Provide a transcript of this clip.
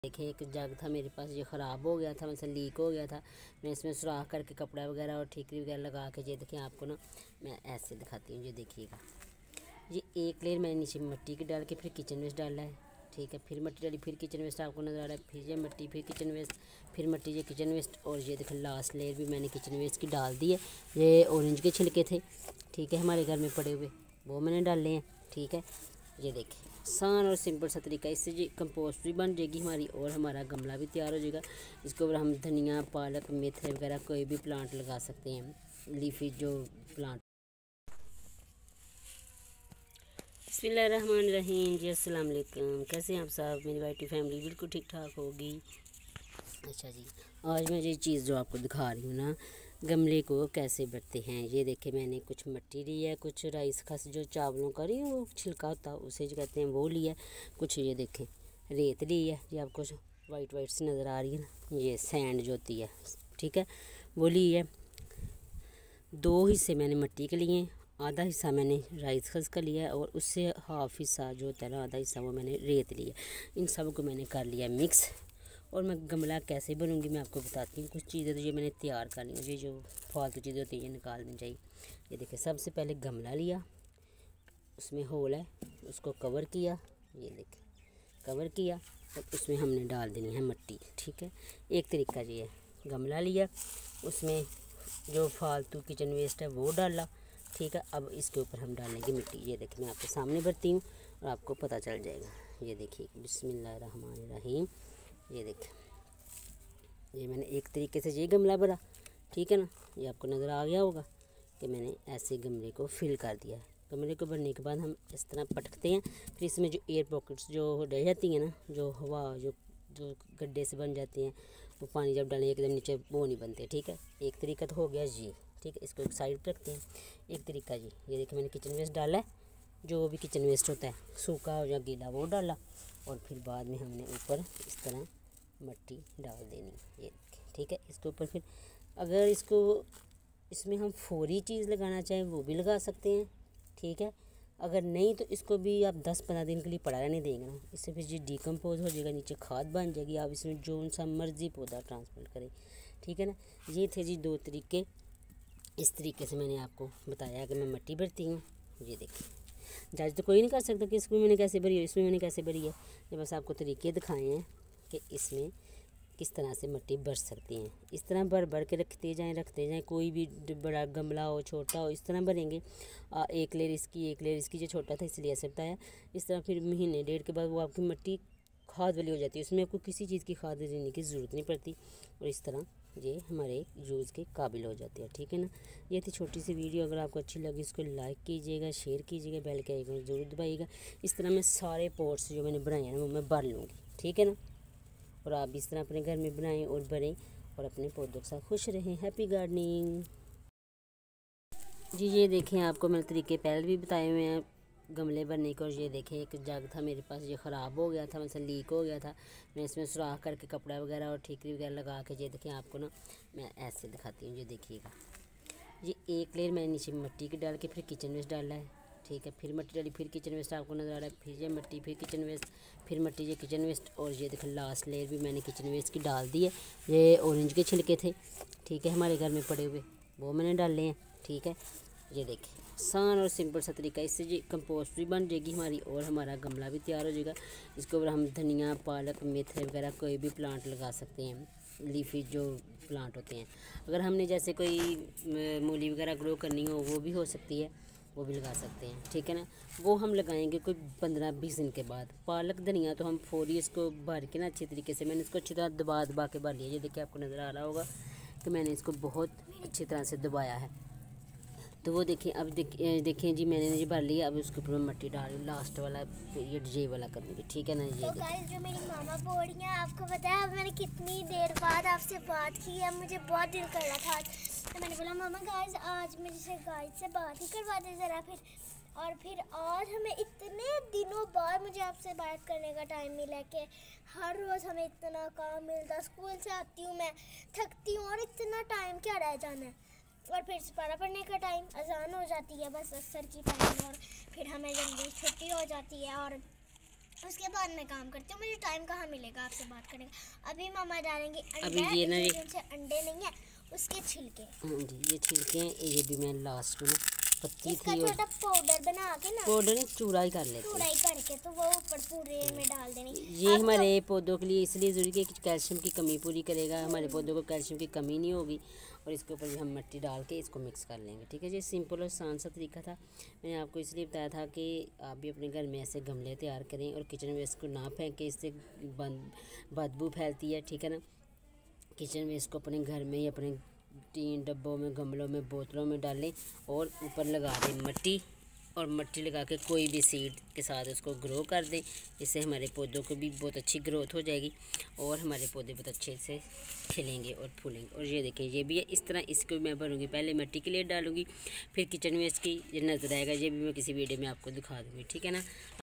देखिए एक जग था मेरे पास, ये ख़राब हो गया था, मतलब लीक हो गया था। मैं इसमें सुराख करके कपड़ा वगैरह और ठीकरी वगैरह लगा के, ये देखिए आपको ना मैं ऐसे दिखाती हूँ। ये देखिएगा, ये एक लेयर मैंने नीचे मिट्टी की डाल के फिर किचन वेस्ट डाला है, ठीक है। फिर मिट्टी डाली, फिर किचन वेस्ट आपको नज़र आ रहा है, फिर ये मिट्टी, फिर किचन वेस्ट, फिर मिट्टी, ये किचन वेस्ट। और ये देखिए लास्ट लेयर भी मैंने किचन वेस्ट की डाल दी है। ये ऑरेंज के छिलके थे, ठीक है, हमारे घर में पड़े हुए, वो मैंने डाले हैं, ठीक है। ये देखिए आसान और सिंपल सा तरीका, इससे जी कंपोस्ट भी बन जाएगी हमारी और हमारा गमला भी तैयार हो जाएगा। इसके ऊपर हम धनिया, पालक, मेथी वगैरह कोई भी प्लांट लगा सकते हैं, लीफी जो प्लांट। बिस्मिल्लाहिर्रहमानिर्रहीम जी, अस्सलाम वालेकुम। कैसे हैं आप सब? मेरी वाइटी फैमिली बिल्कुल ठीक ठाक होगी। अच्छा जी, आज मैं ये चीज़ जो आपको दिखा रही हूँ ना, गमले को कैसे भरते हैं। ये देखे मैंने कुछ मिट्टी ली है, कुछ राइस खस जो चावलों का नहीं वो छिलका होता है उसे जो कहते हैं वो लिया, कुछ ये देखें रेत ली है, ये आपको वाइट वाइट सी नज़र आ रही है ना, ये सैंड जो होती है, ठीक है, वो ली है। 2 हिस्से मैंने मिट्टी के लिए, आधा हिस्सा मैंने राइस खस का लिया है और उससे हाफ हिस्सा जो होता है ना, आधा हिस्सा वो मैंने रेत लिया। इन सब को मैंने कर लिया मिक्स। और मैं गमला कैसे बनूंगी मैं आपको बताती हूँ। कुछ चीज़ें तो ये मैंने तैयार कर ली, ये जो फालतू चीज़ें होती हैं ये निकाल देनी चाहिए। ये देखिए सबसे पहले गमला लिया, उसमें होल है, उसको कवर किया, ये देखिए कवर किया, और उसमें हमने डाल देनी है मिट्टी, ठीक है। एक तरीका ये है, गमला लिया, उसमें जो फालतू किचन वेस्ट है वो डाला, ठीक है। अब इसके ऊपर हम डालेंगे मिट्टी। ये देखिए मैं आपके सामने भरती हूँ और आपको पता चल जाएगा। ये देखिए बिस्मिल्लाहिर्रहमानिर्रहीम, ये देखिए ये मैंने एक तरीके से ये गमला भरा, ठीक है ना। ये आपको नज़र आ गया होगा कि मैंने ऐसे गमले को फिल कर दिया है। गमले को भरने के बाद हम इस तरह पटकते हैं, फिर इसमें जो एयर पॉकेट्स जो रह जाती हैं ना, जो हवा जो जो गड्ढे से बन जाते हैं, वो पानी जब डालें एकदम नीचे वो नहीं बनते, ठीक है। एक तरीका तो हो गया ये, ठीक है, इसको एक साइड पर रखते हैं। एक तरीका ये देखिए मैंने किचन वेस्ट डाला है, जो भी किचन वेस्ट होता है सूखा या गीला वो डाला, और फिर बाद में हमने ऊपर इस तरह मिट्टी डाल देनी, ये ठीक है। इसके ऊपर फिर अगर इसमें हम फौरी चीज़ लगाना चाहें वो भी लगा सकते हैं, ठीक है। अगर नहीं तो इसको भी आप 10-15 दिन के लिए पड़ा रहने देंगे ना, इससे फिर ये डिकम्पोज हो जाएगा, नीचे खाद बन जाएगी, आप इसमें जो सा मर्जी पौधा ट्रांसप्लांट करें, ठीक है ना। ये थे जी 2 तरीके। इस तरीके से मैंने आपको बताया कि मैं मिट्टी भरती हूँ। ये देखिए जज तो कोई नहीं कर सकता कि इसमें मैंने कैसे भरी है, इसमें मैंने कैसे भरी है, ये बस आपको तरीके दिखाए हैं कि इसमें किस तरह से मिट्टी भर सकती हैं। इस तरह भर भर के रखते जाएं, कोई भी बड़ा गमला हो छोटा हो इस तरह भरेंगे। एक लेयर इसकी जो छोटा था इसलिए ऐसे बताया। इस तरह फिर महीने 1.5 के बाद वो आपकी मिट्टी खाद वाली हो जाती है, उसमें आपको किसी चीज़ की खाद देने की ज़रूरत नहीं पड़ती, और इस तरह ये हमारे यूज़ के काबिल हो जाते हैं, ठीक है ना। ये थी छोटी सी वीडियो, अगर आपको अच्छी लगी इसको लाइक कीजिएगा, शेयर कीजिएगा, बेल के आइकन ज़रूर दबाइएगा। इस तरह मैं सारे पॉट्स जो मैंने बनाए हैं ना वो मैं भर लूँगी, ठीक है ना। और आप इस तरह अपने घर में बनाएं और भरें और अपने पौधों के साथ खुश रहें। हैप्पी गार्डनिंग जी। ये देखें आपको मैंने तरीके पहले भी बताए हुए हैं गमले भरने को। और ये देखें एक जग था मेरे पास, ये ख़राब हो गया था, मतलब लीक हो गया था। मैं इसमें सुराख करके कपड़ा वगैरह और ठीकरी वगैरह लगा के, ये देखें आपको ना मैं ऐसे दिखाती हूँ। ये देखिएगा, ये एक लेयर मैंने नीचे मिट्टी की डाल के फिर किचन वेस्ट डाला है, ठीक है। फिर मिट्टी डाली, फिर किचन वेस्ट आपको नज़र आ रहा है, फिर ये मिट्टी, फिर किचन वेस्ट, फिर मिट्टी, ये किचन वेस्ट। और ये देखो लास्ट लेयर भी मैंने किचन वेस्ट की डाल दी है। ये ऑरेंज के छिलके थे, ठीक है, हमारे घर में पड़े हुए, वो मैंने डाले हैं, ठीक है। ये देखिए आसान और सिंपल सा तरीका, इससे जी कंपोस्ट भी बन जाएगी हमारी और हमारा गमला भी तैयार हो जाएगा। इसके ऊपर हम धनिया, पालक, मेथी वगैरह कोई भी प्लांट लगा सकते हैं, लीफी जो प्लांट होते हैं। अगर हमने जैसे कोई मूली वगैरह ग्रो करनी हो वो भी हो सकती है, वो भी लगा सकते हैं, ठीक है ना। वो हम लगाएंगे कोई 15-20 दिन के बाद। पालक धनिया तो हम फौरी इसको भर के ना अच्छी तरीके से, मैंने इसको अच्छी तरह दबा के भर लिया। ये देखिए आपको नज़र आ रहा होगा कि मैंने इसको बहुत अच्छी तरह से दबाया है। तो वो देखिए अब देखें जी मैंने ये भर लिया। अब उसके ऊपर मैं मिट्टी डाल लास्ट वाला ये वाला करूँगी, ठीक है ना। ये तो गाइस जो मेरी मामा बोल रही हैं, आपको पता है अब मैंने कितनी देर बाद आपसे बात की है, मुझे बहुत दिल कर रहा था आज, तो मैंने बोला मामा गाइस आज मुझे गाइस से बात ही करवा दे ज़रा। फिर आज हमें इतने दिनों बाद मुझे आपसे बात करने का टाइम मिला कि हर रोज़ हमें इतना काम मिलता, स्कूल से आती हूँ मैं थकती हूँ और इतना टाइम क्या रह जाना है, और फिर पढ़ा पढ़ने का टाइम अजान हो जाती है बस असर की टाइम, और फिर हमें जल्दी छुट्टी हो जाती है और उसके बाद मैं काम करती हूँ, मुझे टाइम कहाँ मिलेगा आपसे बात करने का। अभी मम्मा डालेंगे अंडे, अभी ये ना से अंडे नहीं है उसके छिलके। हाँ जी, ये छिलके हैं, ये भी मैं लास्ट में पत्ती इसका थी और छोटा पाउडर बना के ना, पाउडर नहीं चूड़ा ही कर लेते हैं। चूड़ाई करके तो वो ऊपर पूरे में डाल देनी। ये हमारे पौधों के लिए इसलिए ज़रूरी है कि कैल्शियम की कमी पूरी करेगा, हमारे पौधों को कैल्शियम की कमी नहीं होगी। और इसके ऊपर भी हम मिट्टी डाल के इसको मिक्स कर लेंगे। ठीक है जी, सिंपल और आसान सा तरीका था। मैंने आपको इसलिए बताया था कि आप भी अपने घर में ऐसे गमले तैयार करें और किचन वेस्ट को ना फेंकें, इससे बदबू फैलती है। ठीक है ना, किचन वेस्ट को अपने घर में ही अपने टीन डब्बों में, गमलों में, बोतलों में डालें और ऊपर लगा दें मिट्टी, और मिट्टी लगा के कोई भी सीड के साथ उसको ग्रो कर दें। इससे हमारे पौधों को भी बहुत अच्छी ग्रोथ हो जाएगी और हमारे पौधे बहुत अच्छे से खिलेंगे और फूलेंगे। और ये देखें, ये भी है इस तरह, इसको मैं भरूँगी, पहले मिट्टी के लिए डालूँगी, फिर किचन वेस्ट की ये नज़र आएगा, ये भी मैं किसी वीडियो में आपको दिखा दूँगी। ठीक है ना।